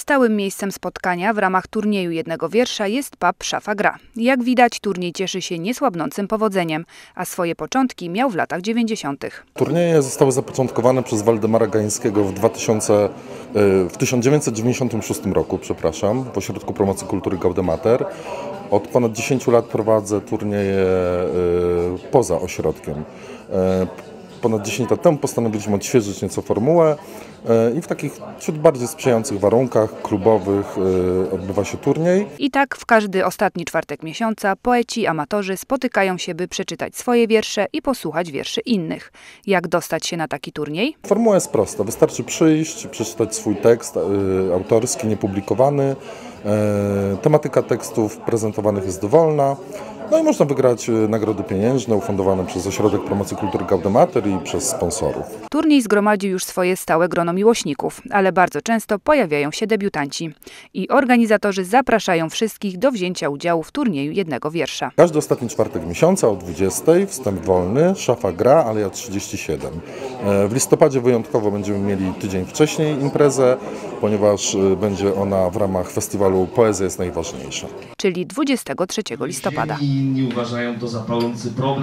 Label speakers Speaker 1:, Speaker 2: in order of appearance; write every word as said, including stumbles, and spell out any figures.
Speaker 1: Stałym miejscem spotkania w ramach turnieju jednego wiersza jest pub Szafa Gra. Jak widać, turniej cieszy się niesłabnącym powodzeniem, a swoje początki miał w latach dziewięćdziesiątych.
Speaker 2: Turnieje zostały zapoczątkowane przez Waldemara Gańskiego w, dwa tysiące, w tysiąc dziewięćset dziewięćdziesiątym szóstym roku, przepraszam, w Ośrodku Promocji Kultury Gaudemater. Od ponad dziesięciu lat prowadzę turnieje poza ośrodkiem. Ponad dziesięć lat temu postanowiliśmy odświeżyć nieco formułę i w takich ciut bardziej sprzyjających warunkach klubowych odbywa się turniej.
Speaker 1: I tak w każdy ostatni czwartek miesiąca poeci i amatorzy spotykają się, by przeczytać swoje wiersze i posłuchać wierszy innych. Jak dostać się na taki turniej?
Speaker 2: Formuła jest prosta. Wystarczy przyjść, przeczytać swój tekst autorski, niepublikowany. Tematyka tekstów prezentowanych jest dowolna. No i można wygrać nagrody pieniężne ufundowane przez Ośrodek Promocji Kultury Gaudemater i przez sponsorów.
Speaker 1: Turniej zgromadził już swoje stałe grono miłośników, ale bardzo często pojawiają się debiutanci. I organizatorzy zapraszają wszystkich do wzięcia udziału w turnieju jednego wiersza.
Speaker 2: Każdy ostatni czwartek miesiąca o dwudziestej, wstęp wolny, Szafa Gra, Aleja trzydzieści siedem. W listopadzie wyjątkowo będziemy mieli tydzień wcześniej imprezę, ponieważ będzie ona w ramach festiwalu Poezja jest najważniejsza.
Speaker 1: Czyli dwudziestego trzeciego listopada.
Speaker 3: Inni uważają to za palący problem.